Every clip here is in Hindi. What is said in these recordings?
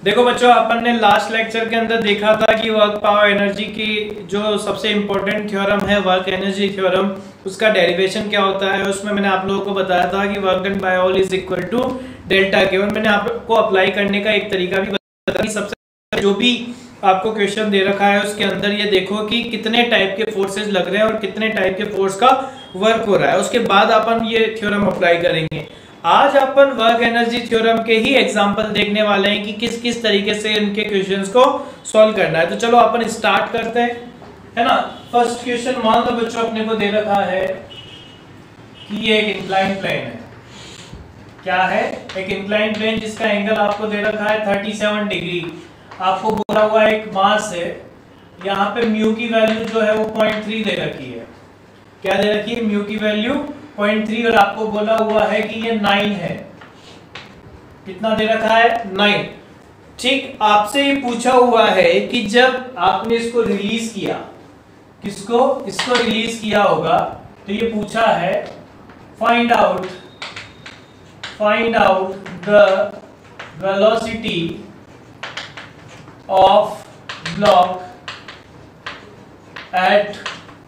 देखो बच्चों, अपन ने लास्ट लेक्चर के अंदर देखा था कि वर्क पावर एनर्जी की जो सबसे इम्पोर्टेंट थ्योरम है वर्क एनर्जी थ्योरम, उसका डेरिवेशन क्या होता है। उसमें मैंने आप लोगों को बताया था कि work done by all is equal to delta K. और मैंने आपको अप्लाई करने का एक तरीका भी बताया कि सबसे जो भी आपको क्वेश्चन दे रखा है उसके अंदर ये देखो कि कितने टाइप के फोर्सेज लग रहे हैं और कितने टाइप के फोर्स का वर्क हो रहा है, उसके बाद अपन ये थ्योरम अप्लाई करेंगे। आज अपन वर्क एनर्जी थ्योरम के ही एग्जांपल देखने वाले हैं कि किस किस तरीके से इनके क्वेश्चंस को सॉल्व करना है। तो चलो अपन स्टार्ट करते हैं, है ना। फर्स्ट क्वेश्चन मान लो बच्चों अपने को दे रखा है कि ये एक इंक्लाइन प्लेन है। क्या है? एक इंक्लाइन प्लेन जिसका एंगल आपको दे रखा है 37 डिग्री। आपको बोला हुआ एक मास है, यहाँ पे म्यू की वैल्यू जो है वो 0.3 दे रखी है। क्या दे रखी है? म्यू की वैल्यू 0.3 और आपको बोला हुआ है कि ये 9 है। कितना दे रखा है? 9। ठीक, आपसे ये पूछा हुआ है कि जब आपने इसको रिलीज किया, किसको? इसको रिलीज किया होगा, तो ये पूछा है find out the velocity of block at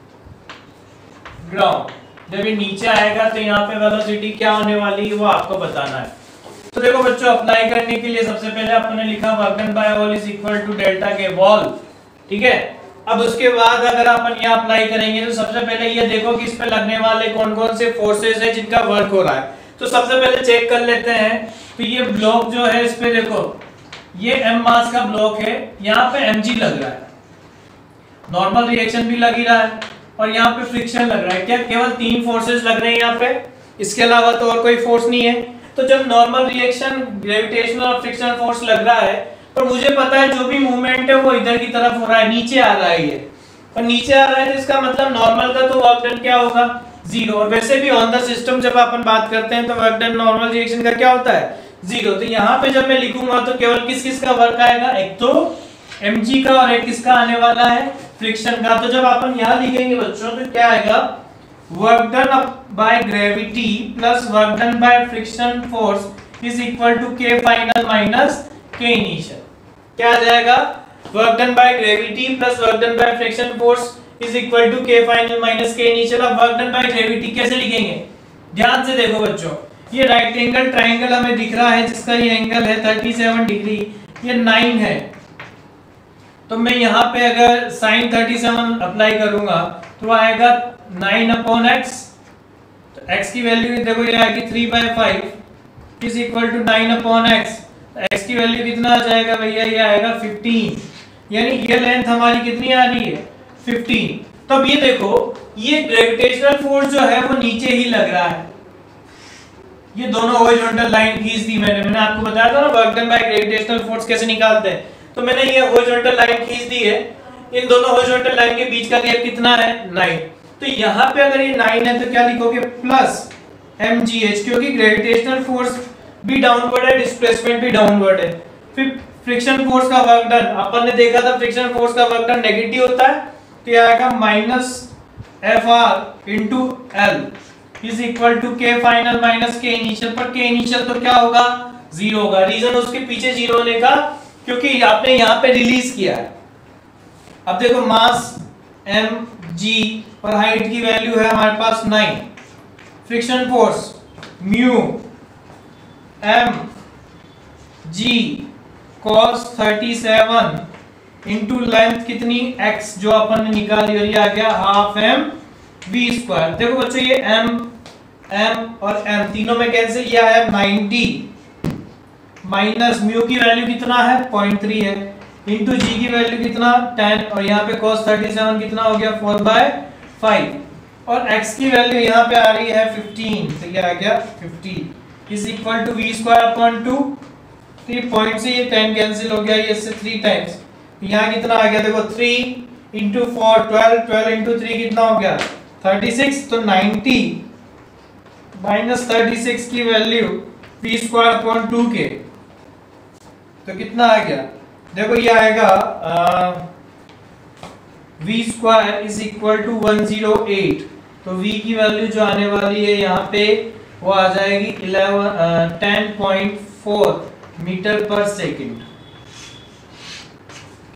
ground. जब ये नीचे आएगा तो यहाँ पे वेलोसिटी क्या होने वाली है वो आपको बताना है। तो देखो बच्चों, अप्लाई करने के लिए सबसे पहले आपने लिखा work done by all is equal to delta K wall. ठीक है, अब उसके बाद अगर अपन यहाँ अप्लाई करेंगे तो सबसे पहले ये देखो कि इस पे लगने वाले कौन कौन से फोर्सेस है जिनका वर्क हो रहा है। तो सबसे पहले चेक कर लेते हैं। तो ये ब्लॉक जो है, इस पे देखो, ये m मास का ब्लॉक है, यहाँ पे mg लग रहा है, नॉर्मल रिएक्शन भी लग ही रहा है और यहाँ पे फ्रिक्शन लग रहा है। क्या केवल 3 फोर्सेस लग रहे हैं यहाँ पे? इसके अलावा तो और कोई फोर्स नहीं है। तो जब नॉर्मल रिएक्शन, ग्रेविटेशनल और फ्रिक्शनल फोर्स लग रहा है, और मुझे पता है जो भी मूवमेंट है वो इधर की तरफ हो रहा है, नीचे आ रहा है ये, और नीचे आ रहा है तो इसका मतलब नॉर्मल का तो वर्क डन क्या होगा? 0। और वैसे भी ऑन द सिस्टम जब अपन बात करते हैं तो वर्क डन नॉर्मल रिएक्शन का क्या होता है? 0। तो यहाँ पे जब मैं लिखूंगा तो केवल किस किस का वर्क आएगा? एक तो mg का और एक किसका आने वाला है? फ्रिक्शन का। तो जब अपन यहाँ लिखेंगे बच्चों तो क्या आएगा? Work done by gravity plus work done by friction force is equal to k final minus k initial. क्या आ जाएगा? Work done by gravity plus work done by friction force is equal to k final minus k initial. अब वर्क डन बाय ग्रेविटी कैसे लिखेंगे? ध्यान से देखो बच्चों, ये राइट एंगल ट्राइंगल हमें दिख रहा है जिसका ये एंगल है 37 डिग्री, ये 9 है। तो मैं यहाँ पे अगर sin 37 अप्लाई करूंगा तो आएगा 9/x। तो x की वैल्यू देखो ये आएगी 3/5 is equal to 9/x। x की वैल्यू कितना आ जाएगा भैया? ये आएगा 15, यानी ये लेंथ हमारी कितनी आ रही है? 15। तो अब ये देखो, ये ग्रेविटेशनल फोर्स जो है वो नीचे ही लग रहा है। ये दोनों हॉरिजॉन्टल लाइन खींच दी मैंने आपको बताया था ना work done by gravitational force कैसे निकालते हैं। तो मैंने ये हॉरिजॉन्टल लाइन खींच दी है। इन दोनों हॉरिजॉन्टल लाइन के बीच का गैप कितना है? 9। तो यहाँ पे अगर ये 9 है तो क्या लिखोगे? प्लस mgh, क्योंकि ग्रेविटेशनल फोर्स भी डाउनवर्ड है, डिस्प्लेसमेंट भी डाउनवर्ड है। फिर फ्रिक्शन फोर्स का वर्क डन, अपन ने देखा था फ्रिक्शन फोर्स का वर्क डन नेगेटिव होता है, तो ये आएगा minus fr into l is equal to k final minus k initial. पर k इनिशियल तो क्या होगा? 0 होगा। रीजन उसके पीछे 0 होने का, क्योंकि आपने यहाँ पे रिलीज किया है। अब देखो, मास mg और हाइट की वैल्यू है हमारे पास 9, friction force mu mg cos 37 into length कितनी? x जो अपन ने निकाली, और ये आ गया हाफ mv²। देखो बच्चों, ये m और m तीनों में कैंसिल किया है। 90 माइनस म्यू की वैल्यू कितना है? 0.3 है, इंटू g की वैल्यू कितना? 10, और यहाँ पे cos 37 कितना हो गया? 4/5, और x की वैल्यू यहाँ पे आ रही है 15, तो ये आ गया 50 इज इक्वल टू v²/2। तो ये पॉइंट से ये 10 कैंसिल हो गया, ये इससे 3 टाइम्स, यहाँ कितना आ गया? देखो 3 इंटू 4 12, 12 इंटू 3 कितना हो गया? 36। तो 90 माइनस 36 की वैल्यू v²/2 के, तो कितना आ गया? देखो ये आएगा v² इज इक्वल टू 108। तो v की वैल्यू जो आने वाली है यहाँ पे वो आ जाएगी 10.4 मीटर पर सेकंड।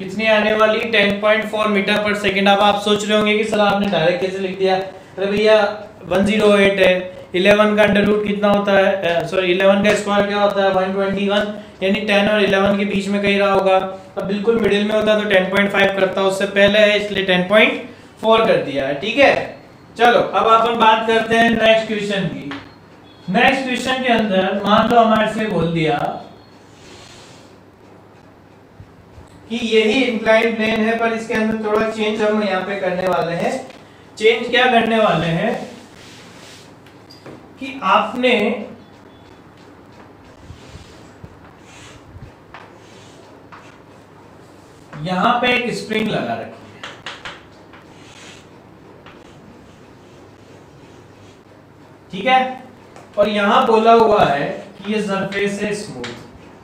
कितनी आने वाली 10.4 मीटर पर सेकंड। अब आप सोच रहे होंगे कि सर आपने डायरेक्ट कैसे लिख दिया। अरे भैया 108 है, 11 का अंडर रूट कितना होता है, सॉरी 11 का स्क्वायर क्या होता है 121, यानी 10 और 11 के बीच में कहीं रहा होगा। अब बिल्कुल मिडिल में होता तो 10.5 करता, उससे पहले है इसलिए 10.4 कर दिया है। ठीक है, चलो अब अपन बात करते हैं नेक्स्ट क्वेश्चन की। नेक्स्ट क्वेश्चन के अंदर मान लो हमारे से बोल दिया कि यही इंक्लाइंड प्लेन है, पर इसके अंदर थोड़ा चेंज हम यहाँ पे करने वाले हैं। चेंज क्या करने वाले हैं कि आपने यहां पे एक स्प्रिंग लगा रखी है, ठीक है, और यहां बोला हुआ है कि ये सरफेस है स्मूथ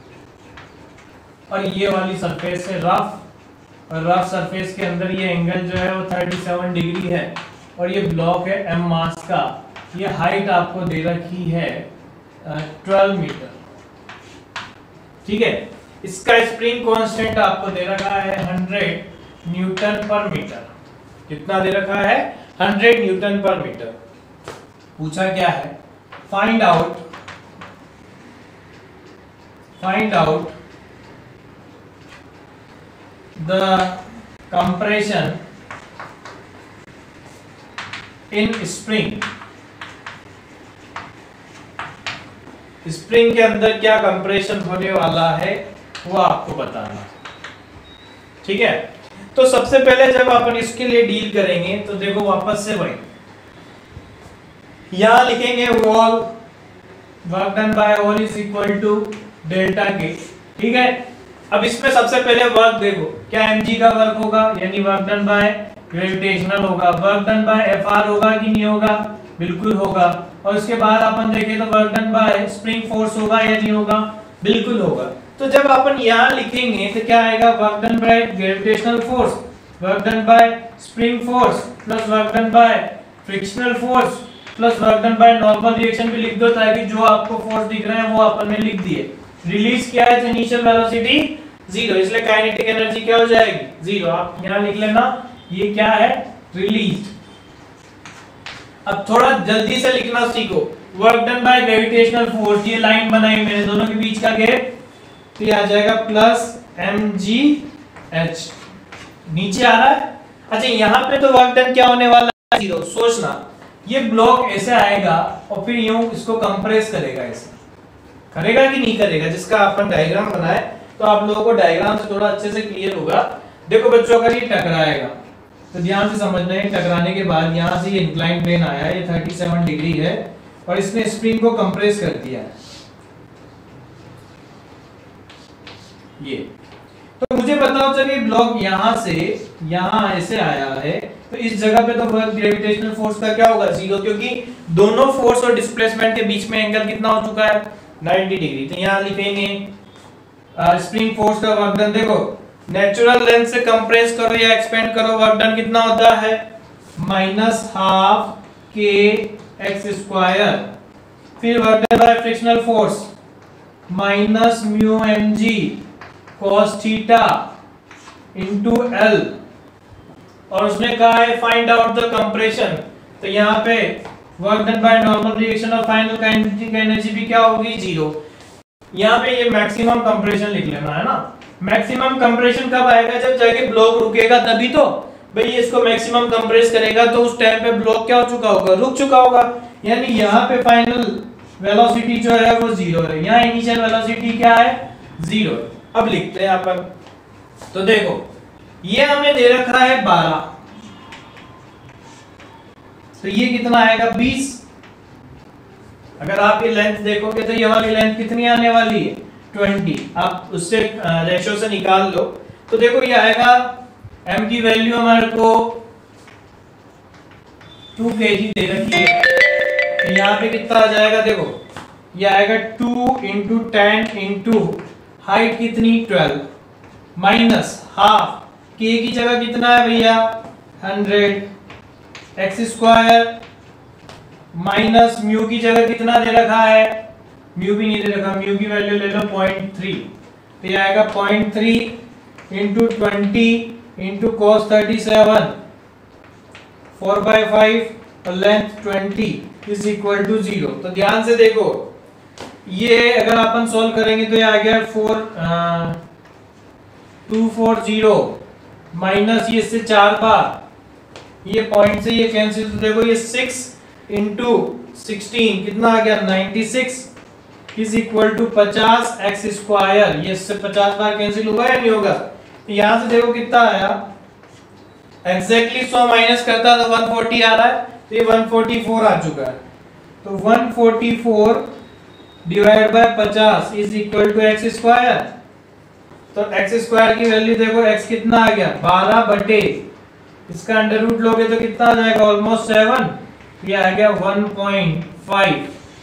और ये वाली सरफेस है रफ, और रफ सरफेस के अंदर ये एंगल जो है वो 37 डिग्री है, और ये ब्लॉक है एम मास का। ये हाइट आपको दे रखी है 12 मीटर, ठीक है। इसका स्प्रिंग कांस्टेंट आपको दे रखा है 100 न्यूटन पर मीटर। कितना दे रखा है 100 न्यूटन पर मीटर। पूछा क्या है, find out the compression in spring. Spring के अंदर क्या कंप्रेशन होने वाला है वो आपको बताना, ठीक है। तो सबसे पहले जब अपन इसके लिए डील करेंगे तो देखो वापस से वही यहां लिखेंगे wall work done by wall is equal to delta K, ठीक है। अब इसमें सबसे पहले वर्क देखो, क्या mg का वर्क होगा, यानी वर्क डन बाय ग्रेविटेशनल होगा। वर्क डन बाय fr होगा कि नहीं होगा, बिल्कुल होगा। और उसके बाद अपन देखें तो work done by spring force होगा या नहीं होगा, बिल्कुल होगा। तो जब अपन यहाँ लिखेंगे तो क्या आएगा, work done by gravitational force, work done by spring force plus work done by frictional force plus work done by normal reaction पे लिख दो, ताकि जो आपको फोर्स दिख रहा है वो अपन ने लिख दिए। रिलीज क्या है, इनिशियल वेलोसिटी 0, इसलिए काइनेटिक एनर्जी क्या हो जाएगी 0। आप यहाँ लिख लेना, ये क्या है रिलीज। अब थोड़ा जल्दी से लिखना सीखो, work done by gravitational force, ये लाइन बनाई मैंने दोनों के बीच का गैप, तो ये आ जाएगा प्लस mgh, नीचे आ रहा है। अच्छा यहाँ पे तो वर्क डन क्या होने वाला है 0। सोचना ये ब्लॉक ऐसे आएगा और फिर यूं इसको कंप्रेस करेगा, ऐसे करेगा कि नहीं करेगा, जिसका अपन डायग्राम बनाए तो आप लोगों को डायग्राम से थोड़ा अच्छे से क्लियर होगा। देखो बच्चों, अगर ये टकराएगा तो ध्यान से समझना है, टकराने के बाद यहाँ से ये इंक्लाइन प्लेन आया है, ये 37 डिग्री है और इसने स्प्रिंग को कंप्रेस कर दिया है ये। तो मुझे बताओ चलिए ब्लॉक यहाँ से यहाँ ऐसे आया है, तो इस जगह पे तो ग्रेविटेशनल फोर्स का क्या होगा 0, क्योंकि दोनों फोर्स और डिस्प्लेसमेंट के बीच में एंगल कितना हो चुका है 90 डिग्री। तो यहाँ लिखेंगे स्प्रिंग फोर्स का वर्क डन, देखो नेचुरल लेंथ से कंप्रेस करो या एक्सपेंड करो, वर्क डन कितना होता है -12 kx²। फिर work done by frictional force -μmg cos theta into L, और उसने कहा है फाइंड आउट द कंप्रेशन। तो यहाँ पे work done by normal reaction और फाइनल काइनेटिक एनर्जी भी क्या होगी 0। यहाँ पे ये मैक्सिमम कंप्रेशन लिख लेना है ना। मैक्सिमम कंप्रेशन कब आएगा, जब जाके ब्लॉक रुकेगा, तभी तो भाई इसको मैक्सिमम कंप्रेस करेगा, तो उस टाइम पे ब्लॉक क्या हो चुका होगा, रुक चुका होगा। यानी यहाँ पे फाइनल वेलोसिटी जो है वो 0 है, यहाँ इनिशियल वेलोसिटी क्या है 0। अब लिखते हैं अपन, तो देखो ये हमें दे रखा है 12, तो ये कितना आएगा 20। अगर आप ये लेंथ देखोगे तो ये वाली लेंथ कितनी आने वाली है 20। आप उससे रेशो से निकाल लो, तो देखो ये आएगा m की वैल्यू हमारे को 2 kg दे रखी है, तो यहाँ पे कितना आ जाएगा, देखो ये आएगा 2 × 10 × हाइट कितनी 12 माइनस हाफ k की जगह कितना है भैया 100 x² माइनस म्यू की जगह कितना दे रखा है, म्यू भी नहीं दे रखा, म्यू की वैल्यू ले लो 0.3, तो ये आएगा 0.3 इंटू 20 इंटू cos 37 4/5 और लेंथ 20 इज इक्वल टू 0। तो ध्यान से देखो, ये अगर अपन सॉल्व करेंगे तो ये आ गया 240 माइनस ये इससे 4 बार, ये पॉइंट से ये कैंसिल, तो देखो ये 6 इंटू 16 कितना आ गया 96 is equal to 50 x square. ये इससे 50 बार कैंसिल हुआ या नहीं होगा? यहां से देखो कितना आया, एग्जैक्टली 100 माइनस करता तो 140 आ रहा है, तो ये 144 आ चुका है। तो 144 divide by 50 is equal to x square. तो एक्स स्क्वायर की वैल्यू देखो, एक्स कितना आ गया 12 बटे इसका अंडर रूट लोगे तो कितना आ जाएगा ऑलमोस्ट 7, ये आ गया 1.5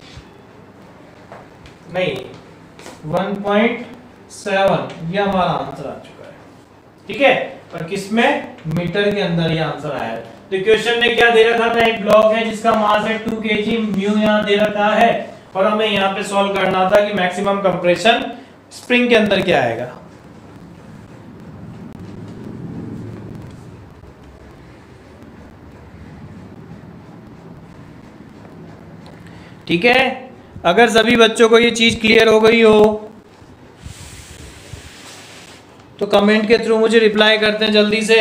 नहीं 1.7, ये हमारा आंसर आ चुका है। ठीक है, और किसमें मीटर के अंदर ये आंसर आया है। तो क्वेश्चन ने क्या दे रखा था, एक ब्लॉक है जिसका मास है 2 kg, म्यू यहाँ दे रखा है और हमें यहाँ पे सॉल्व करना था कि मैक्सिमम कंप्रेशन स्प्रिंग के अंदर क्या आएगा। ठीक है, अगर सभी बच्चों को ये चीज क्लियर हो गई हो तो कमेंट के थ्रू मुझे रिप्लाई करते हैं जल्दी से।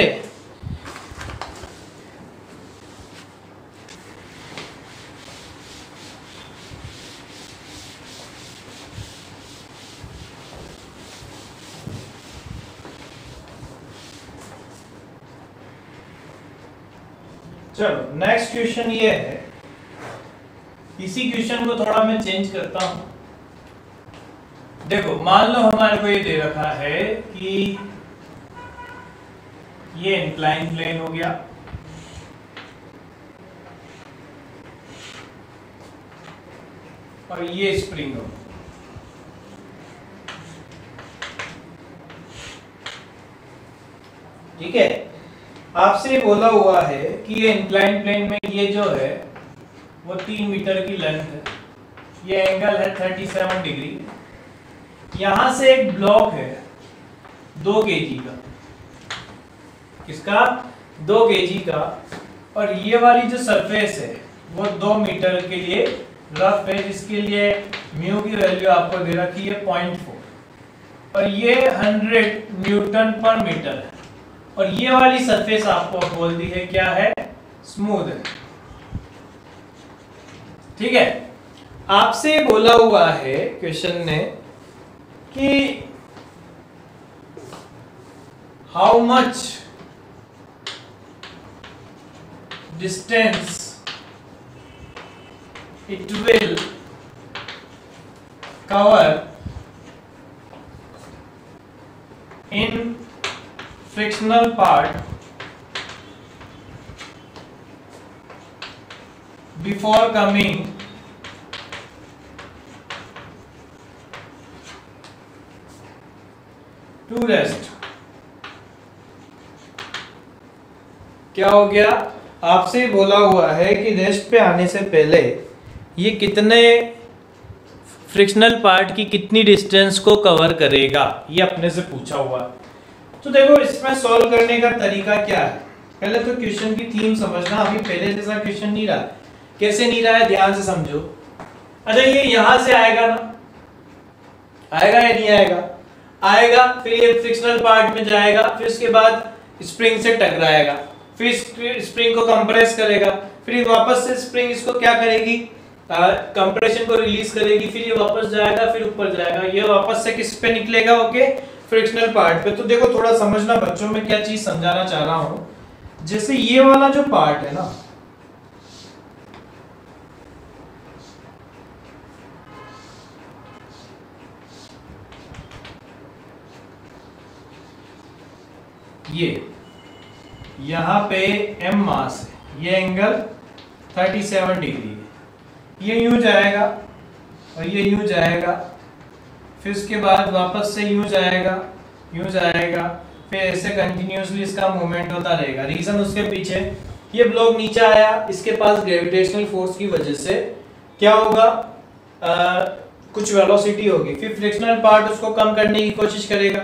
चलो नेक्स्ट क्वेश्चन ये है, इसी क्वेश्चन को थोड़ा मैं चेंज करता हूं। देखो मान लो हमारे को ये दे रखा है कि ये इंक्लाइन प्लेन हो गया, और ये स्प्रिंग हो। ठीक है, आपसे बोला हुआ है कि ये इंक्लाइन प्लेन में ये जो है वो 3 मीटर की लेंथ है, ये एंगल है 37 डिग्री। यहां से एक ब्लॉक है 2 kg का, किसका 2 kg का, और ये वाली जो सरफेस है वो 2 मीटर के लिए रफ है, जिसके लिए म्यू की वैल्यू आपको दे रखी है 0.4 और ये 100 न्यूटन पर मीटर है, और ये वाली सरफेस आपको बोल दी है क्या है, स्मूथ है। ठीक है, आपसे बोला हुआ है क्वेश्चन ने कि how much distance it will cover in frictional part before coming to rest. क्या हो गया, आपसे बोला हुआ है कि रेस्ट पे आने से पहले ये कितने फ्रिक्शनल पार्ट की कितनी डिस्टेंस को कवर करेगा, ये अपने से पूछा हुआ है। तो देखो इसमें सॉल्व करने का तरीका क्या है, पहले तो क्वेश्चन की थीम समझना। अभी पहले जैसा क्वेश्चन नहीं रहा, कैसे नहीं रहा है ध्यान से समझो। अच्छा ये यहां से आएगा ना, आएगा या नहीं आएगा, आएगा, फिर ये फ्रिक्शनल पार्ट में जाएगा, फिर उसके बाद स्प्रिंग से टकराएगा, फिर स्प्रिंग को कंप्रेस करेगा, फिर वापस से स्प्रिंग इसको क्या करेगी, कंप्रेशन को रिलीज करेगी, फिर ये वापस जाएगा, फिर ऊपर जाएगा, ये वापस से किस पे निकलेगा, ओके फ्रिक्शनल पार्ट पे। तो देखो थोड़ा समझना बच्चों में क्या चीज समझाना चाह रहा हूं। जैसे ये वाला जो पार्ट है ना, ये यहां पे m मास है, ये एंगल 37 डिग्री है, ये यूं जाएगा और ये यूं जाएगा, फिर उसके बाद वापस से यूं जाएगा, यूं जाएगा, फिर ऐसे कंटिन्यूअसली इसका मूवमेंट होता रहेगा। रीजन उसके पीछे, ये ब्लॉक नीचे आया, इसके पास ग्रेविटेशनल फोर्स की वजह से क्या होगा, कुछ वेलोसिटी होगी, फिर फ्रिक्शनल पार्ट उसको कम करने की कोशिश करेगा,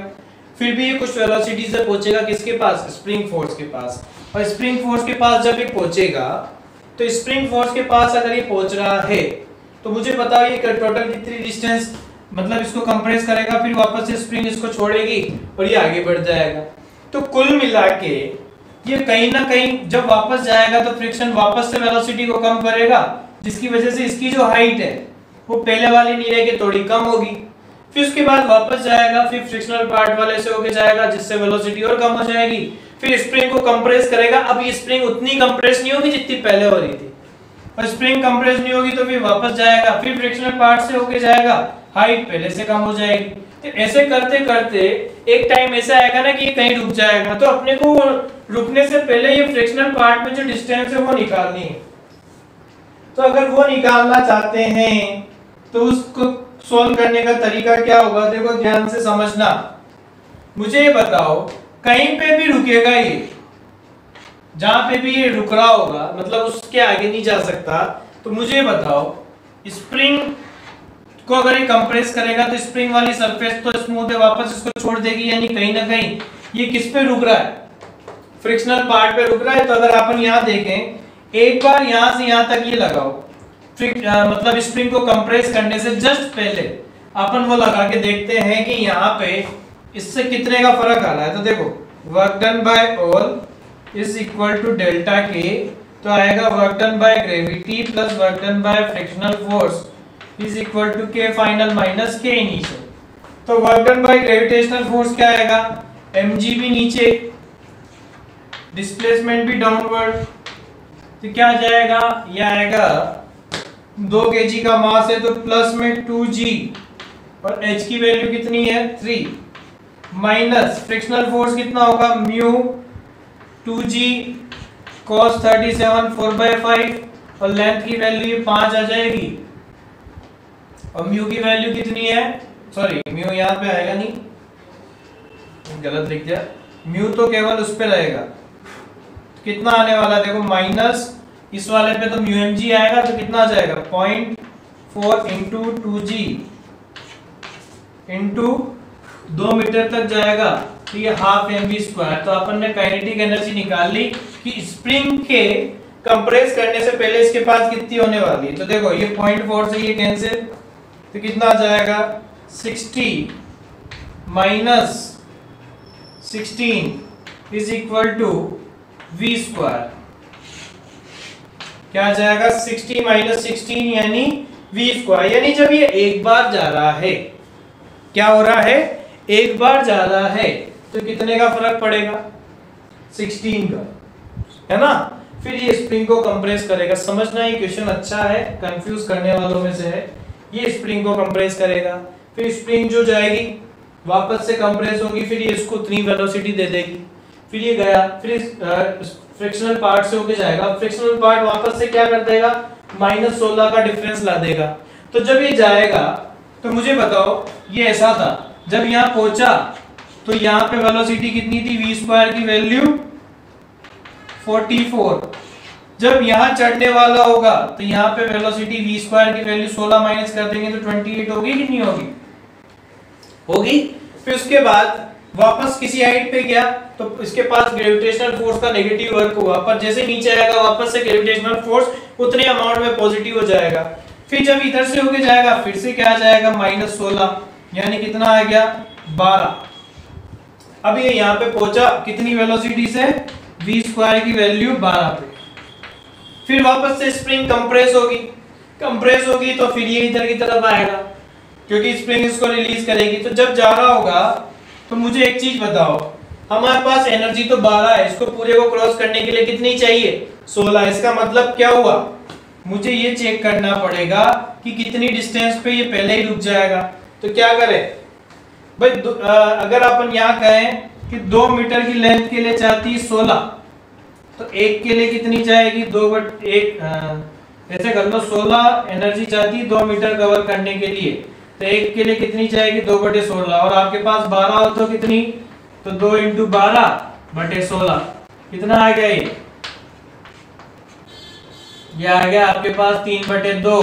फिर भी ये कुछ वेलोसिटी से पहुंचेगा किसके पास, स्प्रिंग फोर्स के पास। और स्प्रिंग फोर्स के पास जब ये पहुंचेगा तो स्प्रिंग फोर्स के पास अगर ये पहुंच रहा है तो मुझे बताओ ये टोटल कितनी डिस्टेंस, मतलब इसको कंप्रेस करेगा, फिर वापस से स्प्रिंग इसको छोड़ेगी और ये आगे बढ़ जाएगा। तो कुल मिला के ये कहीं ना कहीं जब वापस जाएगा तो फ्रिक्शन वापस से वेलोसिटी को कम करेगा, जिसकी वजह से इसकी जो हाइट है वो पहले वाली नहीं रहेगी, थोड़ी कम होगी। फिर उसके बाद वापस जाएगा, फिर फ्रिक्शनल पार्ट वाले से होके जाएगा जिससे वेलोसिटी और कम हो जाएगी। फिर स्प्रिंग को कंप्रेस करेगा। अब ये स्प्रिंग उतनी कंप्रेस नहीं होगी जितनी पहले हो रही थी, और स्प्रिंग कंप्रेस नहीं होगी तो फिर वापस जाएगा, फिर फ्रिक्शनल पार्ट से होके जाएगा, हाइट पहले से कम हो जाएगी। तो ऐसे करते करते एक टाइम ऐसा आएगा ना कि ये कहीं रुक जाएगा। तो अपने को रुकने से पहले ये फ्रिक्शनल पार्ट में जो डिस्टेंस है वो निकालनी है। तो अगर वो निकालना चाहते हैं तो उसको सोल्व करने का तरीका क्या होगा, देखो ध्यान से समझना। मुझे ये बताओ कहीं पे भी रुकेगा ये, जहां पे भी ये रुक रहा होगा, मतलब उसके आगे नहीं जा सकता, तो मुझे बताओ स्प्रिंग को अगर ये कंप्रेस करेगा तो स्प्रिंग वाली सरफेस तो स्मूथ है, वापस इसको छोड़ देगी, यानी कहीं ना कहीं ये किस पे रुक रहा है, फ्रिक्शनल पार्ट पे रुक रहा है। तो अगर अपन यहाँ देखें, एक बार यहाँ से यहाँ तक ये लगाओ, मतलब स्प्रिंग को कंप्रेस करने से जस्ट पहले अपन वो लगा के देखते हैं कि यहाँ पे इससे कितने का फर्क आ रहा है। तो देखो work done by all is equal to delta K, तो आएगा work done by gravity plus work done by frictional force is equal to K final minus K initial. तो work done by gravitational force क्या आएगा, mg भी नीचे, डिस्प्लेसमेंट भी डाउनवर्ड, तो क्या आ जाएगा, ये आएगा 2 kg का मास है तो प्लस में 2g, और h की वैल्यू कितनी है 3, माइनस फ्रिक्शनल फोर्स कितना होगा म्यू 2g cos 37 4/5, और लेंथ की वैल्यू 5 आ जाएगी, और म्यू की वैल्यू कितनी है, सॉरी म्यू यहाँ पे आएगा नहीं, गलत लिख दिया, म्यू तो केवल उस पे रहेगा, कितना आने वाला है देखो माइनस, इस वाले पे तो म्यू mg आएगा, तो कितना आ जाएगा 0.4 इंटू 2g इंटू 2 मीटर तक जाएगा, तो ये हाफ mv²। तो अपन ने काइनेटिक एनर्जी निकाल ली कि स्प्रिंग के कंप्रेस करने से पहले इसके पास कितनी होने वाली है। तो देखो ये 0.4 से ये कैंसिल, तो कितना आ जाएगा 60 minus 16 is equal to v²। क्या आ जाएगा 60 माइनस 16 यानी v², यानी जब ये एक बार जा रहा है, क्या हो रहा है, एक बार जा रहा है, तो कितने का फर्क पड़ेगा 16 का, है ना। फिर ये स्प्रिंग को कंप्रेस करेगा, समझना ये क्वेश्चन अच्छा है, कंफ्यूज करने वालों में से है। ये स्प्रिंग को कंप्रेस करेगा, फिर स्प्रिंग जो जाएगी वापस से कंप्रेस होगी, फिर ये इसको इतनी वेलोसिटी दे देगी, फिर ये गया, फिर फ्रिक्शनल पार्ट से होके जाएगा, फ्रिक्शनल पार्ट वापस से क्या कर देगा -16 का डिफरेंस ला देगा। तो जब ये जाएगा तो मुझे बताओ ये ऐसा था, जब यहाँ पहुंचा तो यहाँ पे वेलोसिटी कितनी थी, v² की वैल्यू 44, जब यहाँ चढ़ने वाला होगा तो यहाँ पे वेलोसिटी v² की वैल्यू 16 माइनस कर देंगे तो 28 होगी कि नहीं होगी, होगी। फिर उसके बाद वापस किसी हाइट पे गया तो इसके पास ग्रेविटेशनल फोर्स का नेगेटिव वर्क हुआ, पर जैसे नीचे आएगा वापस से ग्रेविटेशनल फोर्स उतने अमाउंट में पॉजिटिव हो जाएगा। फिर जब इधर से होके जाएगा फिर से क्या आ जाएगा -16, यानी कितना आ गया 12। अब ये यहाँ पे पहुंचा कितनी वेलोसिटी से, v² की वैल्यू 12 पे। फिर वापस से स्प्रिंग कंप्रेस होगी तो फिर ये इधर की तरफ आएगा, क्योंकि स्प्रिंग इसको रिलीज करेगी। तो जब जा रहा होगा तो मुझे एक चीज बताओ, हमारे पास एनर्जी तो 12 है, इसको पूरे को क्रॉस करने के लिए कितनी चाहिए 16। इसका मतलब क्या हुआ, मुझे ये चेक करना पड़ेगा कि कितनी डिस्टेंस पे ये पहले ही रुक जाएगा। तो क्या करें भाई, अगर अपन यहाँ कहें कि 2 मीटर की लेंथ के लिए चाहती है 16, तो एक के लिए कितनी चाहेगी 2/1, ऐसे कर लो 16 एनर्जी चाहती है 2 मीटर कवर करने के लिए, तो एक के लिए कितनी चाहेगी 2/16, और आपके पास 12 हो तो कितनी, तो 2 × 12/16 कितना आ गया, ये आ गया आपके पास 3/2,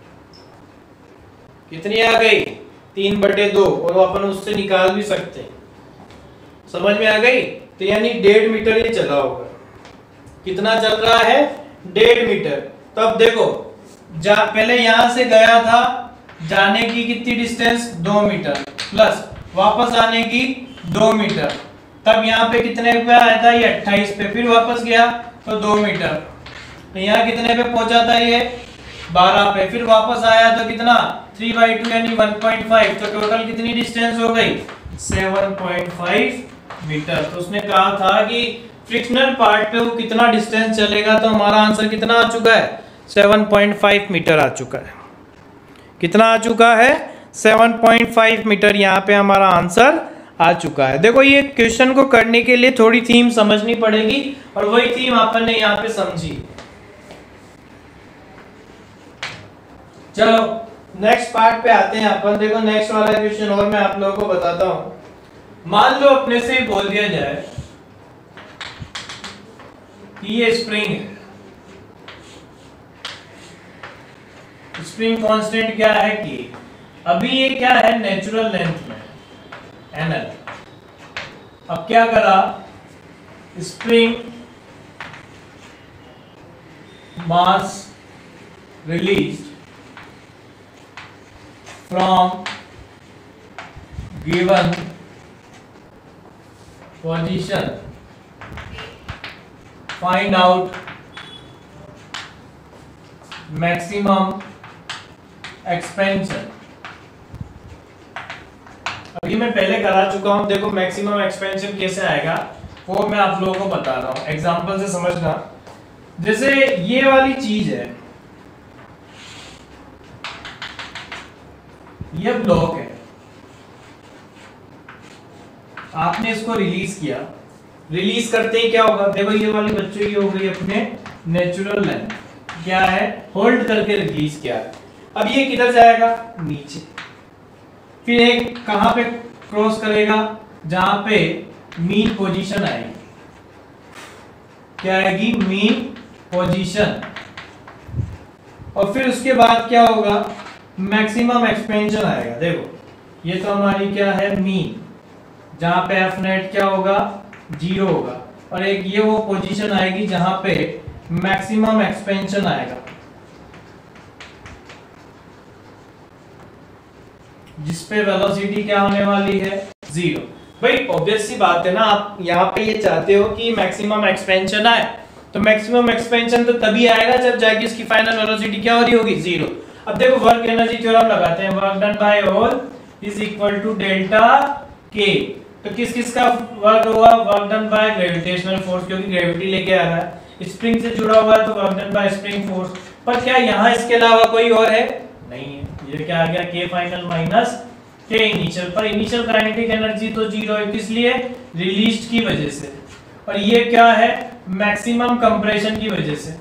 कितनी आ गई 3/2, और अपन उससे निकाल भी सकते हैं। समझ में आ गई? तो यानी 1.5 मीटर ये चला होगा। कितना चल रहा है? 1.5 मीटर। तब देखो पहले यहां से गया था, जाने की कितनी डिस्टेंस? 2 मीटर, प्लस वापस आने की 2 मीटर। तब यहाँ पे कितने पे आया था? ये 28 पे। फिर वापस गया तो 2 मीटर। तो यहाँ कितने पे पहुंचा था? ये 12 पे। फिर वापस आया तो कितना? 3/2 यानी 1.5। तो टोटल कितनी डिस्टेंस हो गई? 7.5 मीटर। तो उसने कहा था कि फ्रिक्शनल पार्ट पे वो कितना डिस्टेंस चलेगा, तो हमारा आंसर कितना आ चुका है? 7.5 मीटर आ चुका है। कितना आ चुका है? 7.5 मीटर यहाँ पे हमारा आंसर आ चुका है। देखो ये क्वेश्चन को करने के लिए थोड़ी थीम समझनी पड़ेगी, और वही थीम अपन ने यहाँ पे समझी। चलो नेक्स्ट पार्ट पे आते हैं अपन। देखो नेक्स्ट वाला क्वेश्चन और मैं आप लोगों को बताता हूं। मान लो अपने से ही बोल दिया जाए कि ये स्प्रिंग है, स्प्रिंग कांस्टेंट क्या है? कि अभी ये क्या है? नेचुरल लेंथ में NL। अब क्या करा? Spring mass released from given position, find out maximum expansion। अभी मैं पहले करा चुका हूं। देखो मैक्सिमम एक्सपेंशन कैसे आएगा वो मैं आप लोगों को बता रहा हूं, एग्जांपल से समझना। जैसे ये वाली चीज है, ये ब्लॉक है, आपने इसको रिलीज किया। रिलीज करते ही क्या होगा? देखो ये वाली बच्चों की हो गई अपने नेचुरल लेंथ, क्या है? होल्ड करके रिलीज किया। अब ये किधर जाएगा? नीचे। फिर एक कहां पे क्रॉस करेगा? जहां पे मीन पोजीशन आएगी। क्या आएगी? Mean position. और फिर उसके बाद क्या होगा? मैक्सिमम एक्सपेंशन आएगा। देखो ये तो हमारी क्या है? मीन, जहां पे एफ नेट क्या होगा? 0 होगा। और एक ये वो पोजीशन आएगी जहां पे मैक्सिमम एक्सपेंशन आएगा, जिसपे वेलोसिटी क्या होने वाली है? 0। भाई ऑब्वियस सी बात है ना, आप यहाँ पे ये चाहते हो कि मैक्सिमम एक्सपेंशन आए, तो मैक्सिमम एक्सपेंशन तो तभी आएगा जब जाके इसकी फाइनल वेलोसिटी क्या हो रही होगी? 0। अब देखो वर्क एनर्जी थ्योरम लगाते हैं। Work done by all is equal to delta K. तो किस किस का वर्क हुआ? Work done by gravitational force, क्योंकि ग्रेविटी लेके आ रहा है, स्प्रिंग से जुड़ा हुआ है तो work done by spring force. पर क्या यहाँ इसके अलावा कोई और है? नहीं है। ये क्या आ गया? K final minus K initial. पर इनिशियल काइनेटिक एनर्जी तो 0 है, किस लिए? रिलीज्ड की वजह से। और ये क्या है? मैक्सिमम कंप्रेशन की वजह से,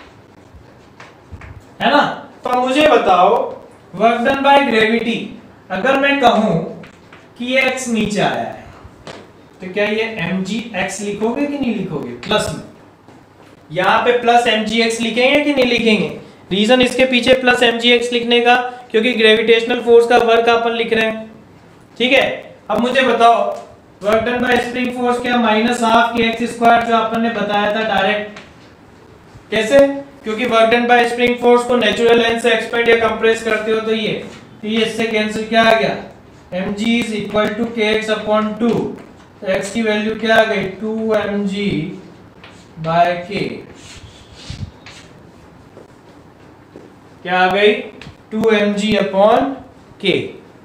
है ना? तो मुझे बताओ वर्क डन बाय ग्रेविटी, अगर मैं कहूं कि ये x नीचे आया है, तो क्या ये mgx लिखोगे कि नहीं लिखोगे? प्लस में यहाँ पे प्लस mgx लिखेंगे कि नहीं लिखेंगे? रीजन इसके पीछे प्लस mgx लिखने का, क्योंकि ग्रेविटेशनल फोर्स का वर्क अपन लिख रहे हैं। ठीक है, अब मुझे बताओ work done by spring force क्या? -12 की x स्क्वायर, जो अपन ने बताया था डायरेक्ट। कैसे? क्योंकि work done by spring force को नेचुरल लेंथ से एक्सपेंड या कंप्रेस करते हो, तो ये इससे कैंसिल क्या आ गया? mg is equal to kx/2। तो x की वैल्यू क्या आ गई? 2mg bye k। क्या आ गई? 2mg/k।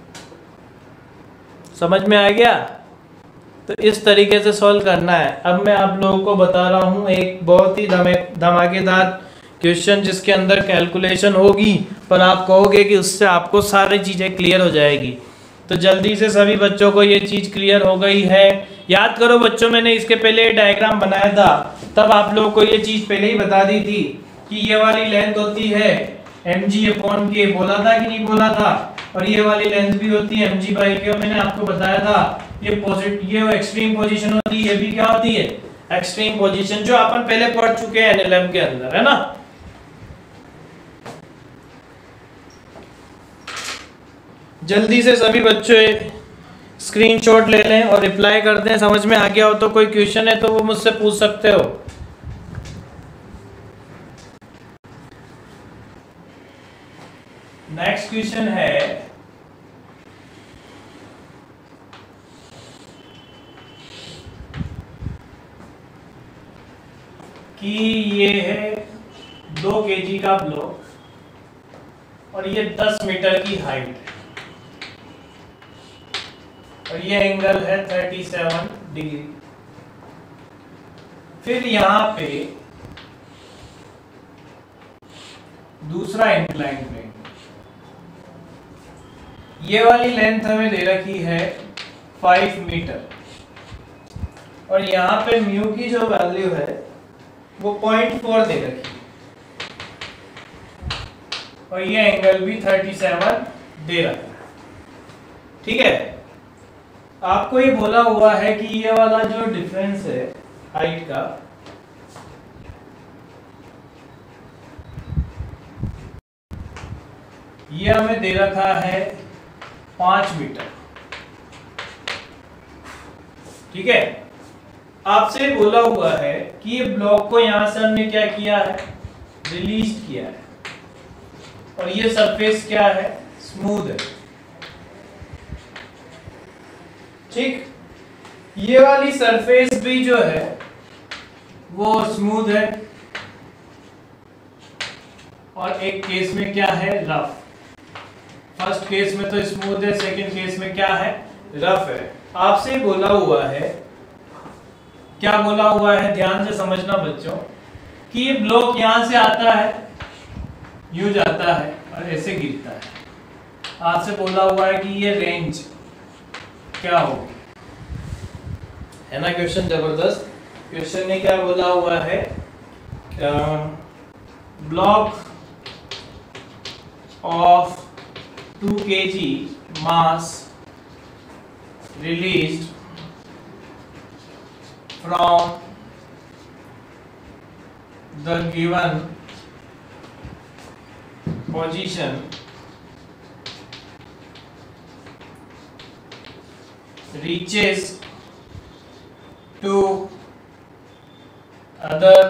समझ में आ गया? तो इस तरीके से सॉल्व करना है। अब मैं आप लोगों को बता रहा हूं एक बहुत ही धमाकेदार क्वेश्चन, जिसके अंदर कैलकुलेशन होगी, पर आप कहोगे कि उससे आपको सारी चीज़ें क्लियर हो जाएगी। तो जल्दी से सभी बच्चों को ये चीज़ क्लियर हो गई है। याद करो बच्चों, मैंने इसके पहले डायग्राम बनाया था, तब आप लोगों को ये चीज़ पहले ही बता दी थी कि ये वाली लेंथ होती है mg/k। बोला था कि नहीं बोला था? और ये वाली लेंथ भी होती है mg/k। मैंने आपको बताया था ये एक्सट्रीम पोजीशन होती है, ये भी क्या होती है? एक्सट्रीम पोजीशन, जो अपन पहले पढ़ चुके हैं NLM के अंदर, है ना? जल्दी से सभी बच्चे स्क्रीनशॉट ले लें और रिप्लाई कर दें। समझ में आ गया हो तो कोई क्वेश्चन है तो वो मुझसे पूछ सकते हो। नेक्स्ट क्वेश्चन है कि ये है 2 kg का ब्लॉक और ये 10 मीटर की हाइट और ये एंगल है 37 डिग्री। फिर यहां पे दूसरा इंक्लाइन प्लेन, ये वाली लेंथ हमें दे रखी है 5 मीटर और यहां पे म्यू की जो वैल्यू है वो 0.4 दे रखी है और ये एंगल भी 37 दे रखा है। ठीक है, आपको ये बोला हुआ है कि ये वाला जो डिफरेंस है हाइट का, ये हमें दे रखा है 5 मीटर। ठीक है, आपसे बोला हुआ है कि ये ब्लॉक को यहां से हमने क्या किया है, रिलीज किया है और ये सरफेस क्या है, स्मूथ है। ठीक, ये वाली सरफेस भी जो है वो स्मूथ है और एक केस में क्या है, रफ। फर्स्ट केस में तो स्मूथ है, सेकंड केस में क्या है, रफ है। आपसे बोला हुआ है, क्या बोला हुआ है, ध्यान से समझना बच्चों, कि ये ब्लॉक यहां से आता है, यूं जाता है और ऐसे गिरता है। आपसे बोला हुआ है कि ये रेंज क्या होगी, है ना। क्वेश्चन जबरदस्त क्वेश्चन ने क्या बोला हुआ है, block of 2 kg mass released from the given position reaches to other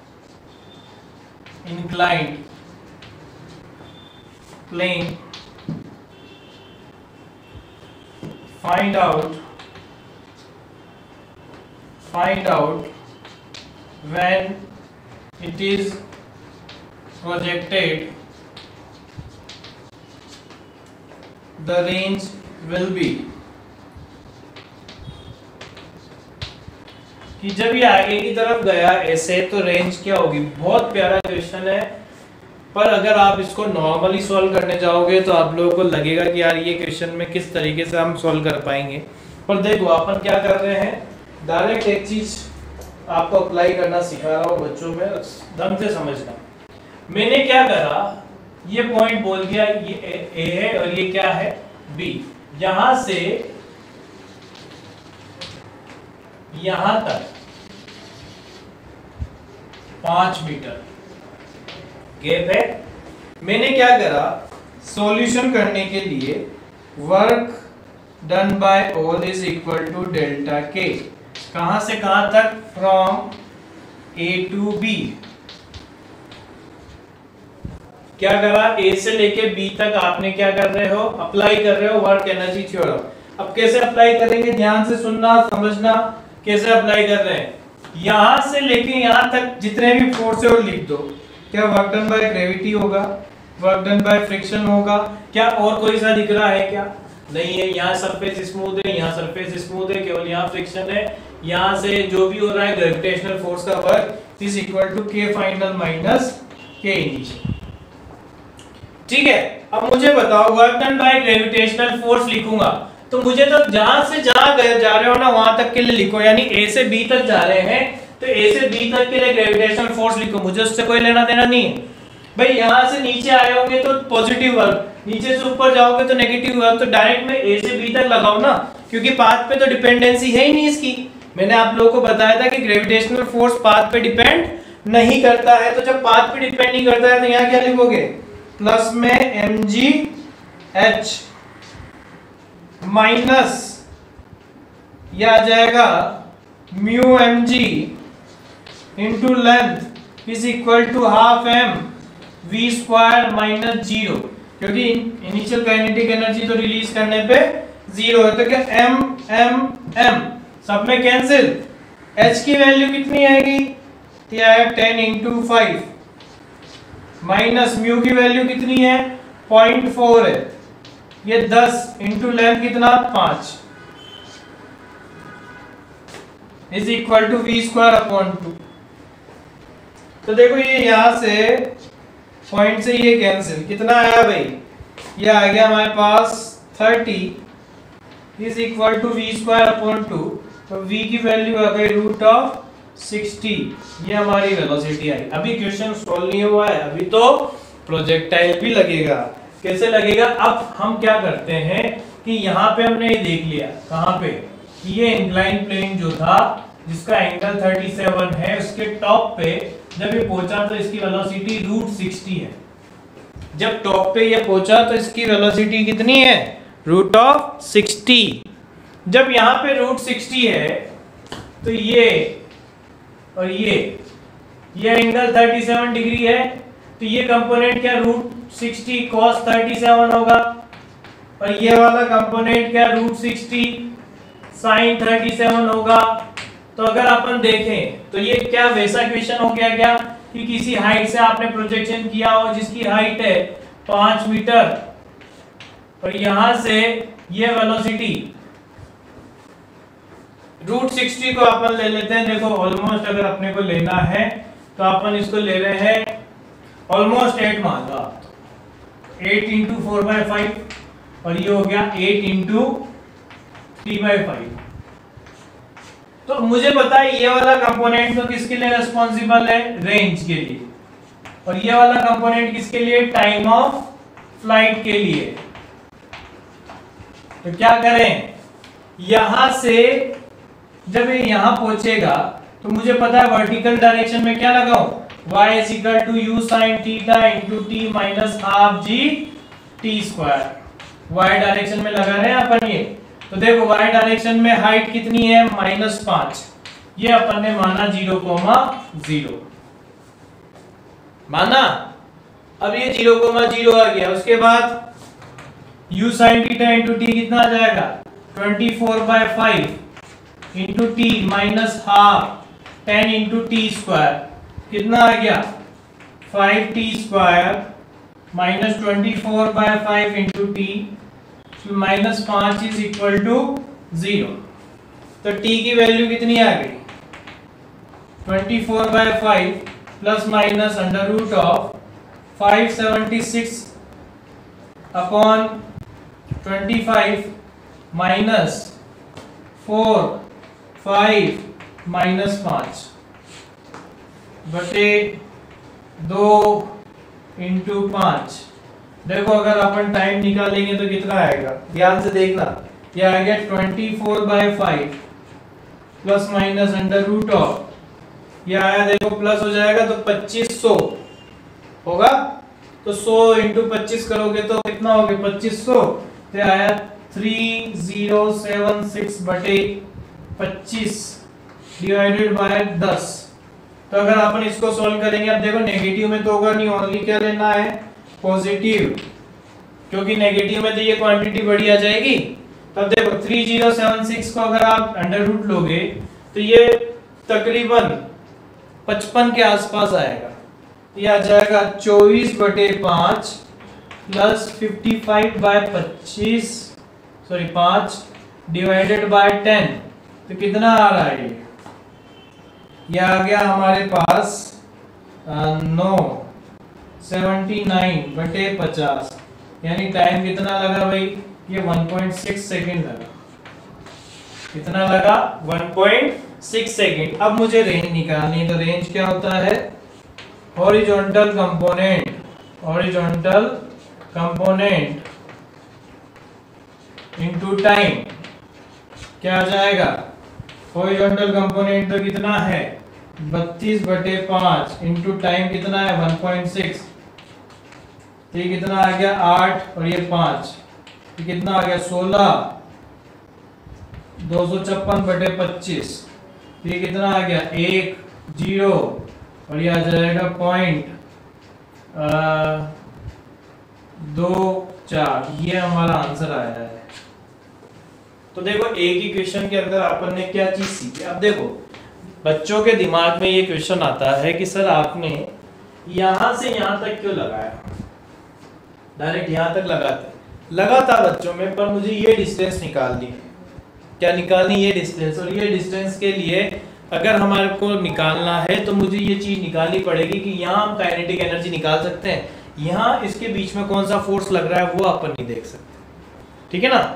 inclined plane. Find out when it is projected the range will be। कि जब ये आगे की तरफ गया ऐसे तो रेंज क्या होगी। बहुत प्यारा क्वेश्चन है, पर अगर आप इसको नॉर्मली सॉल्व करने जाओगे तो आप लोगों को लगेगा कि यार ये क्वेश्चन में किस तरीके से हम सॉल्व कर पाएंगे। पर देखो अपन क्या कर रहे हैं, डायरेक्ट एक चीज आपको अप्लाई करना सिखा रहा हूँ बच्चों में, ढंग से समझना। मैंने क्या करा, ये पॉइंट बोल दिया ये ए है और ये क्या है, बी। यहां से यहां तक 5 मीटर गैप है। मैंने क्या करा, सॉल्यूशन करने के लिए work done by all is equal to delta K. कहां से कहां तक, फ्रॉम ए टू बी। क्या करा, ए से लेके बी तक आपने क्या कर रहे हो, अप्लाई कर रहे हो वर्क एनर्जी थ्योरम। अब कैसे अप्लाई करेंगे, ध्यान से सुनना समझना, कैसे अप्लाई कर रहे हैं। यहां से लेके यहां तक जितने भी फोर्स है वो लिख दो। क्या वर्क डन बाय ग्रेविटी होगा, वर्क डन बाय फ्रिक्शन होगा, क्या और कोई सा दिख रहा है, क्या नहीं है। यहाँ सरफेस स्मूथ है, यहाँ सरफेस स्मूथ है, केवल यहाँ फ्रिक्शन है। यहाँ से जो भी हो रहा है ग्रेविटेशनल फोर्स का work is equal to K final minus K initial. ठीक है, अब मुझे बताओ work done by gravitational force लिखूंगा तो मुझे तो जहां से जहां जा रहे हो ना वहां तक के लिए लिखो, यानी ए से बी तक जा रहे हैं तो ए से बी तक के लिए ग्रेविटेशनल फोर्स लिखो, मुझे उससे कोई लेना देना नहीं है भाई। यहां से नीचे आए होंगे तो पॉजिटिव वर्क, नीचे से ऊपर जाओगे तो नेगेटिव वर्क, तो डायरेक्ट में ए से बी तक लगाओ ना, क्योंकि पाथ पे तो डिपेंडेंसी है ही नहीं इसकी। मैंने आप लोगों को बताया था कि ग्रेविटेशनल फोर्स पाथ पे डिपेंड नहीं करता है, तो जब पाथ पे डिपेंड नहीं करता है तो यहाँ क्या लिखोगे, प्लस में mg h माइनस ये आ जाएगा mu M G into length is equal to half M V square minus 0, क्योंकि इनिशियल काइनेटिक एनर्जी तो रिलीज करने पे 0 है, तो क्या एम एम एम सब में कैंसिल, एच की वैल्यू कितनी आएगी, ये आया 10 इंटू 5 माइनस म्यू की वैल्यू कितनी है 0.4 है, ये 10 इंटू लेंथ कितना 5 is equal to V square upon 2। तो देखो ये यहां से पॉइंट से ये कैंसिल, कितना आया भाई, ये आ गया हमारे पास 30 is equal to V square upon 2, तो v की वैल्यू आ गई रूट ऑफ 60, ये हमारी वेलोसिटी आई। अभी क्वेश्चन सॉल्व नहीं हुआ है, अभी तो प्रोजेक्टाइल भी लगेगा। कैसे लगेगा, अब हम क्या करते हैं कि यहाँ पे हमने ये देख लिया, कहाँ पे, ये इंक्लाइन प्लेन जो था जिसका एंगल 37 है, उसके टॉप पे जब ये पहुंचा तो इसकी वेलोसिटी रूट 60 है। जब टॉप पे ये पहुंचा तो इसकी वेलोसिटी कितनी है, रूट ऑफ 60। जब यहाँ पे रूट 60 है तो ये और ये एंगल 37 डिग्री है, तो ये कंपोनेंट क्या रूट 60 cos 37 होगा, और ये वाला कंपोनेंट क्या रूट 60 sin 37 होगा। तो अगर अपन देखें तो ये क्या वैसा क्वेश्चन हो गया क्या कि किसी हाइट से आपने प्रोजेक्शन किया हो जिसकी हाइट है 5 मीटर, और यहां से ये वेलोसिटी रूट 60 को अपन ले लेते हैं। देखो ऑलमोस्ट अगर अपने को लेना है तो अपन इसको ले रहे हैं ऑलमोस्ट 8 मान लो, 8 इंटू 4/5 और ये हो गया 8 इंटू 3/5। तो मुझे पता है ये वाला कंपोनेंट तो किसके लिए रिस्पॉन्सिबल है, रेंज के लिए, और ये वाला कंपोनेंट किसके लिए, टाइम ऑफ फ्लाइट के लिए। तो क्या करें, यहां से जब ये यहां पहुंचेगा तो मुझे पता है वर्टिकल डायरेक्शन में क्या लगाऊं, y is equal to u sin theta into t minus half g t square। y direction में लगा रहे हैं अपन ये, तो देखो y डायरेक्शन में हाइट कितनी है -5, ये अपन ने माना 0,0 माना। अब ये 0,0 आ गया, उसके बाद u sin theta into t कितना आ जाएगा 24/5 into t minus half 10 into t square कितना आ गया 5t square minus 24/5 into t -5 is equal to 0। तो t की वैल्यू कितनी आ गई 24/5 plus minus under root of 576 upon 25 minus 4 5 minus 5 बटे 2 इंटू 5। देखो अगर अपन टाइम निकालेंगे तो कितना आएगा, ध्यान से देखना, ये आ गया 24/5 plus minus under root of, ये आया देखो प्लस हो जाएगा तो 2500 होगा, तो 100 इंटू 25 करोगे तो कितना हो गया 2500, तो आया 3076 बटे 25 डिवाइडेड बाय 10। तो अगर अपन इसको सॉल्व करेंगे, अब देखो नेगेटिव में तो होगा नहीं, ओनली क्या लेना है पॉजिटिव, क्योंकि नेगेटिव में तो ये क्वांटिटी बड़ी आ जाएगी। तब देखो 3076 को अगर आप अंडर रूट लोगे तो ये तकरीबन 55 के आसपास आएगा, ये आ जाएगा 24/5 प्लस 55/25 सॉरी 5 डिवाइडेड बाय 10, तो कितना आ रहा है ये आ गया हमारे पास 979/50, यानी टाइम कितना लगा भाई, ये 1.6 सेकंड लगा। कितना लगा 1.6 सेकंड। अब मुझे रेंज निकालनी है, तो रेंज क्या होता है हॉरिजॉन्टल कंपोनेंट इनटू टाइम, क्या आ जाएगा हॉरिजॉन्टल कंपोनेंट तो कितना है 32/5 इनटू टाइम कितना है 1.6, तो ये कितना आ गया 8 और ये 5, ये कितना आ गया 16 256/25, ये कितना आ गया 1 0 और ये आ जाएगा 0.24, ये हमारा आंसर आया है। तो देखो एक ही क्वेश्चन के अंदर अपन ने क्या चीज सीखी। अब देखो बच्चों के दिमाग में ये क्वेश्चन आता है कि सर आपने यहां से यहां तक क्यों लगाया, डायरेक्ट यहां तक लगा था बच्चों में, पर मुझे ये डिस्टेंस निकालनी है। क्या निकालनी, ये डिस्टेंस, और ये डिस्टेंस के लिए अगर हमारे को निकालना है तो मुझे ये चीज निकालनी पड़ेगी कि यहाँ हम काइनेटिक एनर्जी निकाल सकते हैं, यहाँ इसके बीच में कौन सा फोर्स लग रहा है वो अपन नहीं देख सकते, ठीक है ना।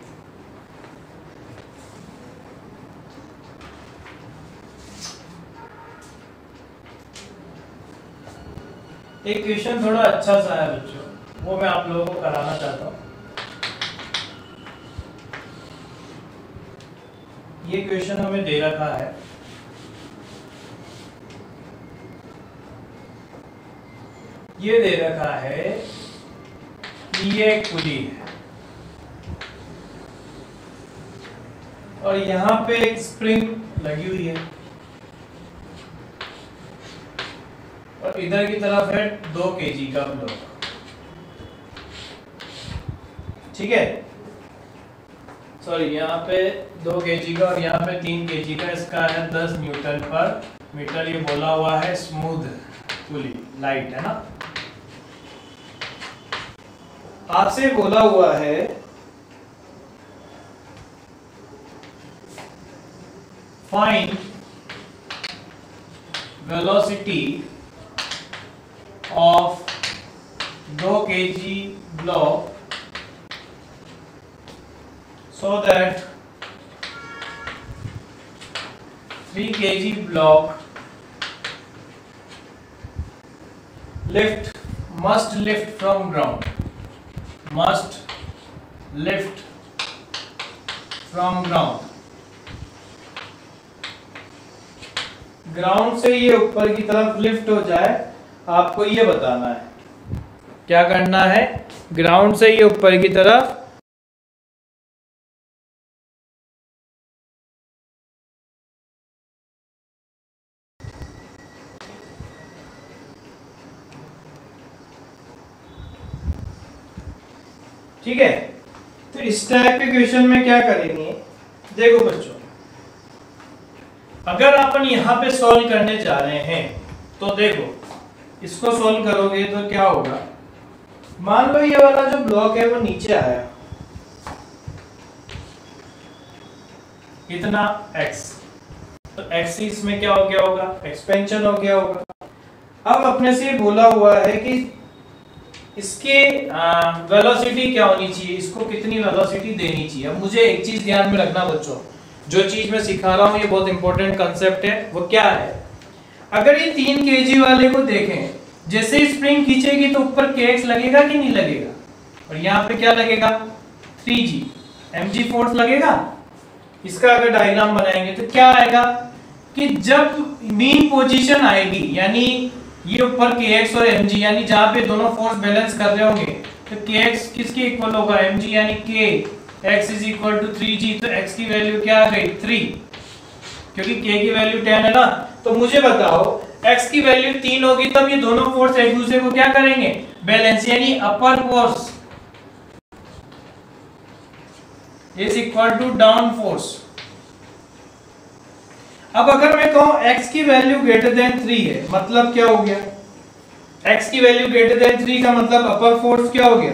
एक क्वेश्चन थोड़ा अच्छा सा है बच्चों, वो मैं आप लोगों को कराना चाहता हूँ। ये क्वेश्चन हमें दे रखा है, ये दे रखा है कि ये एक पुली है और यहां पे एक स्प्रिंग लगी हुई है और इधर की तरफ है 2 kg का ब्लॉक, ठीक है, सॉरी यहाँ पे 2 kg का और यहाँ पे 3 kg का, इसका है 10 Nm/m, ये बोला हुआ है स्मूथ पुली, लाइट है ना। आपसे बोला हुआ है find velocity of 2 kg block so that 3 kg block must lift from ground, must lift from ground, ground से ये ऊपर की तरफ लिफ्ट हो जाए, आपको ये बताना है। क्या करना है, ग्राउंड से ये ऊपर की तरफ ठीक है। तो इस टाइप के क्वेश्चन में क्या करेंगे, देखो बच्चों, अगर अपन यहां पे सॉल्व करने जा रहे हैं तो देखो इसको सॉल्व करोगे तो क्या होगा, मान लो ये वाला जो ब्लॉक है वो नीचे आया, कितना x, तो एक्सिस में क्या हो गया होगा, एक्सपेंशन हो गया होगा। अब अपने से बोला हुआ है कि इसके वेलोसिटी क्या होनी चाहिए, इसको कितनी वेलोसिटी देनी चाहिए। अब मुझे एक चीज ध्यान में रखना बच्चों, जो चीज मैं सिखा रहा हूं ये बहुत इंपॉर्टेंट कंसेप्ट है। वो क्या है, अगर ये 3 kg वाले को देखें, जैसे ही स्प्रिंग खींचेगी तो ऊपर kx लगेगा कि नहीं लगेगा, और यहाँ पे क्या लगेगा 3g mg फोर्स लगेगा। इसका अगर डायग्राम बनाएंगे तो क्या आएगा कि जब मीन पोजीशन आएगी, यानी ये ऊपर kx और mg, यानी जहां पे दोनों फोर्स बैलेंस कर रहे होंगे, तो kx किसके इक्वल होगा, mg, यानी k x is equal to 3g, तो x की वैल्यू क्या आ गई 3, क्योंकि k की वैल्यू 10 है ना। तो मुझे बताओ x की वैल्यू 3 होगी तब ये दोनों फोर्स एक दूसरे को क्या करेंगे, बैलेंस, यानी upper force is equal to down force. अब अगर मैं कहूं x की वैल्यू ग्रेटर देन 3 है, मतलब क्या हो गया, x की वैल्यू ग्रेटर देन 3 का मतलब अपर फोर्स क्या हो गया,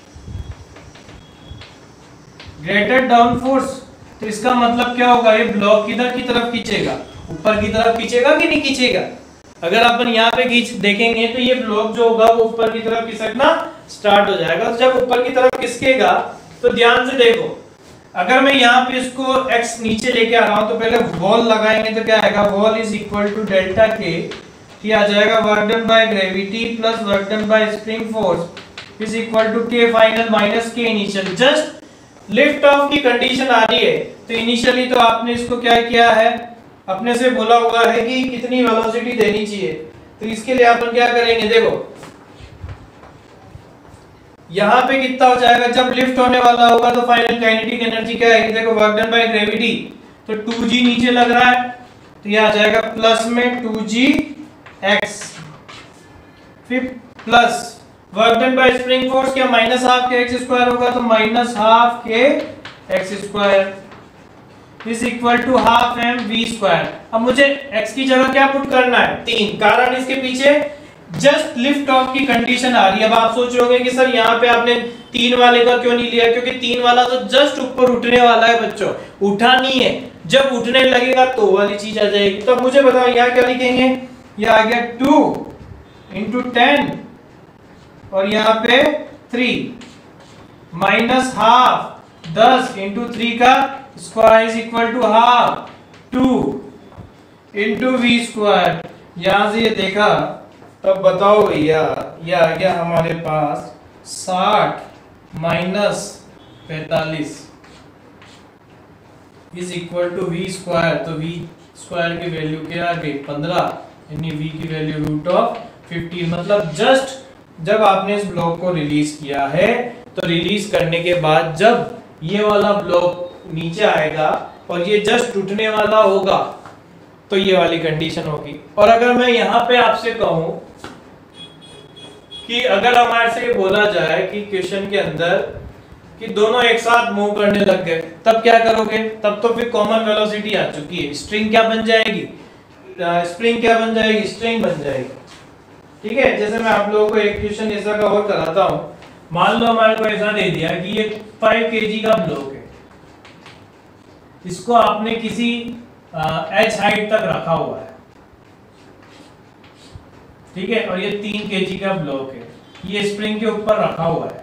ग्रेटर डाउन फोर्स। तो इसका मतलब क्या होगा, ये ब्लॉक किधर की तरफ खींचेगा, ऊपर की तरफ खींचेगा कि नहीं खींचेगा। अगर अपन यहाँ पे खींच देखेंगे तो ये ब्लॉक जो होगा वो ऊपर की तरफ खिसकना स्टार्ट हो जाएगा। तो जब ऊपर की तरफ खिसकेगा तो ध्यान से देखो, अगर मैं यहाँ पे इसको x नीचे लेके आ रहा हूं तो पहले वॉल लगाएंगे तो क्या आएगा, wall is equal to delta K, ये आ जाएगा work done by gravity plus work done by spring force is equal to K final minus K initial. Just lift off की कंडीशन आ रही है, तो इनिशियली तो आपने इसको क्या किया है, अपने से बोला हुआ है कि कितनी वेलोसिटी देनी चाहिए। तो इसके लिए अपन क्या करेंगे, देखो यहाँ पे कितना हो जाएगा, जब लिफ्ट होने वाला होगा तो फाइनल काइनेटिक एनर्जी क्या है, देखो वर्क डन बाय ग्रेविटी, तो 2g नीचे लग रहा है तो ये आ जाएगा प्लस में 2gx, फिर plus work done by spring force क्या minus half K x square होगा, तो minus half K x square is equal to half M V square. अब मुझे x की जगह क्या पुट करना है 3, कारण इसके पीछे जस्ट लिफ्ट ऑफ की कंडीशन आ रही है। अब आप सोच रहे होंगे कि सर यहाँ पे आपने 3 वाले का क्यों नहीं लिया, क्योंकि 3 वाला तो जस्ट ऊपर उठने वाला है बच्चों, उठा नहीं है, जब उठने लगेगा तो वाली चीज आ जाएगी। तो मुझे बताओ यहाँ क्या लिखेंगे, ये आ गया 2 इंटू 10 और यहाँ पे 3 माइनस हाफ 10 इंटू 3 का square is equal to half 2 into V square. यहां से ये देखा तब बताओ भैया ये आ गया हमारे पास 60 minus 45 is equal to V square. तो वी स्क्वायर की वैल्यू क्या आ गई 15, यानी वी की वैल्यू रूट ऑफ 15। मतलब जस्ट जब आपने इस ब्लॉक को रिलीज किया है तो रिलीज करने के बाद जब ये वाला ब्लॉक नीचे आएगा और ये जस्ट टूटने वाला होगा तो ये वाली कंडीशन होगी। और अगर मैं यहाँ पे आपसे कहूं कि अगर हमारे से बोला जाए कि क्वेश्चन के अंदर कि दोनों एक साथ मूव करने लग गए तब क्या करोगे, तब तो फिर कॉमन वेलोसिटी आ चुकी है, स्ट्रिंग क्या बन जाएगी, स्प्रिंग क्या बन जाएगी, स्ट्रिंग बन जाएगी। ठीक है, जैसे मैं आप लोगों को एक क्वेश्चन ऐसा का और कराता हूं। मान लो हमारे को ऐसा दे दिया कि ये 5 kg का ब्लॉक है, इसको आपने किसी h हाइट तक रखा हुआ है, ठीक है, और ये 3 kg का ब्लॉक है, ये स्प्रिंग के ऊपर रखा हुआ है,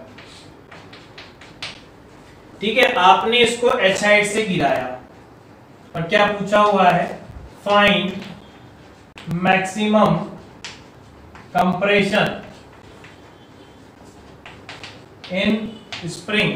ठीक है। आपने इसको h हाइट से गिराया और क्या पूछा हुआ है, find maximum compression in spring,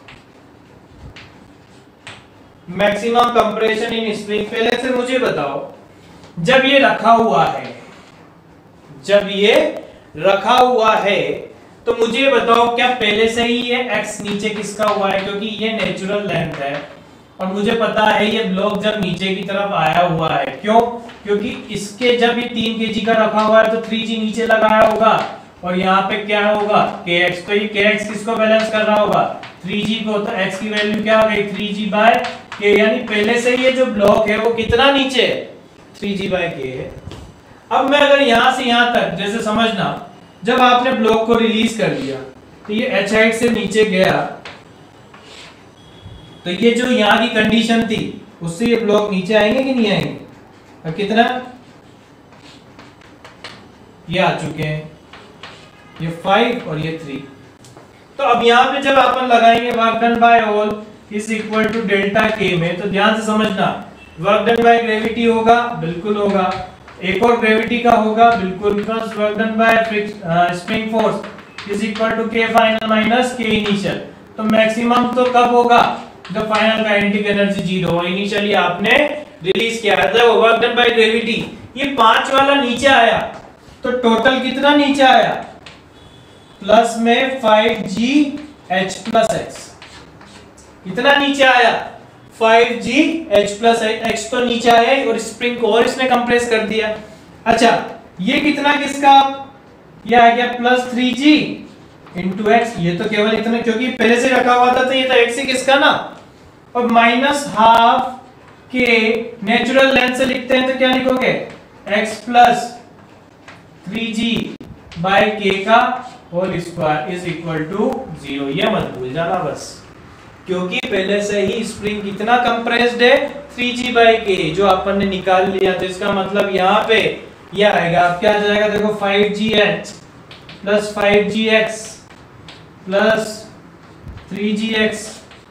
maximum compression in spring. पहले से मुझे बताओ जब ये रखा हुआ है, जब ये रखा हुआ है तो मुझे बताओ क्या पहले से ही ये x नीचे किसका हुआ है, क्योंकि ये नेचुरल लेंथ है और मुझे पता है ये ब्लॉक जब नीचे की तरफ आया हुआ है, क्यों, क्योंकि इसके जब ये 3 kg का रखा हुआ है तो 3g नीचे लगाया होगा और यहाँ पे क्या होगा kx, तो ये kx किसको बैलेंस कर रहा होगा 3g को, तो x की वैल्यू क्या हो गई 3g बाय k, यानी पहले से ये जो ब्लॉक है वो कितना नीचे है 3g बाय k है। अब मैं अगर यहाँ से यहाँ तक जैसे समझना, जब आपने ब्लॉक को रिलीज कर दिया तो ये h हाइट से नीचे गया तो ये जो यहाँ की कंडीशन थी उससे ये ब्लॉक नीचे आएंगे कि नहीं आएंगे, और कितना ये आ चुके हैं, ये 5 और ये 3। तो अब यहाँ पे जब अपन लगाएंगे work done by all is equal to delta K में, तो ध्यान से समझना वर्क डन बाय ग्रेविटी होगा, बिल्कुल होगा, एक और ग्रेविटी का होगा बिल्कुल, plus work done by spring force is equal to K final minus K initial. तो मैक्सिमम तो कब होगा जब फाइनल काइनेटिक एनर्जी 0 हो, इनिशियली आपने रिलीज किया है, जब वर्क डन बाय ग्रेविटी ये 5 वाला नीचे आया तो टोटल कितना नीचे आया, प्लस में 5g h प्लस x, कितना नीचे आया 5g h प्लस x, तो नीचे आया और स्प्रिंग को और इसने कंप्रेस कर दिया। अच्छा ये कितना किसका, ये आ गया प्लस 3g इंटू x, ये तो केवल इतना क्योंकि पहले से रखा हुआ था तो ये तो x ही किसका ना, और minus half K natural length से लिखते हैं तो क्या लिखोगे x plus 3g by k का whole square is equal to 0। ये मत भूल जाना बस, क्योंकि पहले से ही स्प्रिंग कितना कंप्रेस्ड है 3g बाय k जो अपन ने निकाल लिया, तो इसका मतलब यहाँ पे ये आएगा, अब क्या जाएगा देखो 5gh plus 5gx plus 3gx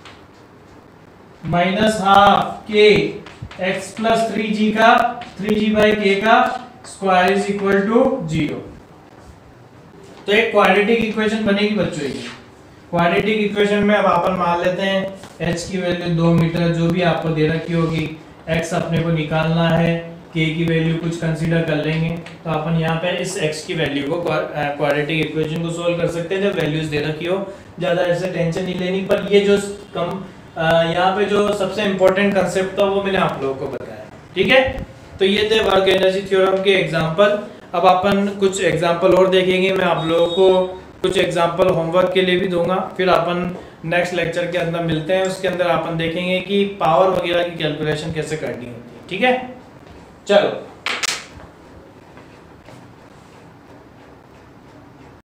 minus half k x plus 3g का 3g बाय k का स्क्वायर इज इक्वल टू 0। तो एक क्वाड्रेटिक इक्वेशन बनेगी बच्चों। ये क्वाड्रेटिक इक्वेशन में अब अपन मान लेते हैं h की वैल्यू 2 मीटर जो भी आपको दे रखी होगी, x अपने को निकालना है, के की वैल्यू कुछ कंसीडर कर लेंगे तो अपन यहाँ पे इस x की वैल्यू को क्वाड्रेटिक इक्वेशन को सोल्व कर सकते हैं जब वैल्यूज दे रखी हो। ज़्यादा ऐसे टेंशन नहीं लेनी, पर ये जो यहाँ पे जो सबसे इम्पोर्टेंट कंसेप्ट था वो मैंने आप लोगों को बताया, ठीक है। तो ये थे वर्क एनर्जी थ्योरम के एग्जांपल। अब अपन कुछ एग्जांपल और देखेंगे, मैं आप लोगों को कुछ एग्जांपल होमवर्क के लिए भी दूंगा, फिर अपन नेक्स्ट लेक्चर के अंदर मिलते हैं। उसके अंदर अपन देखेंगे कि पावर वगैरह की कैलकुलेशन कैसे करनी होती है, ठीक है। चलो।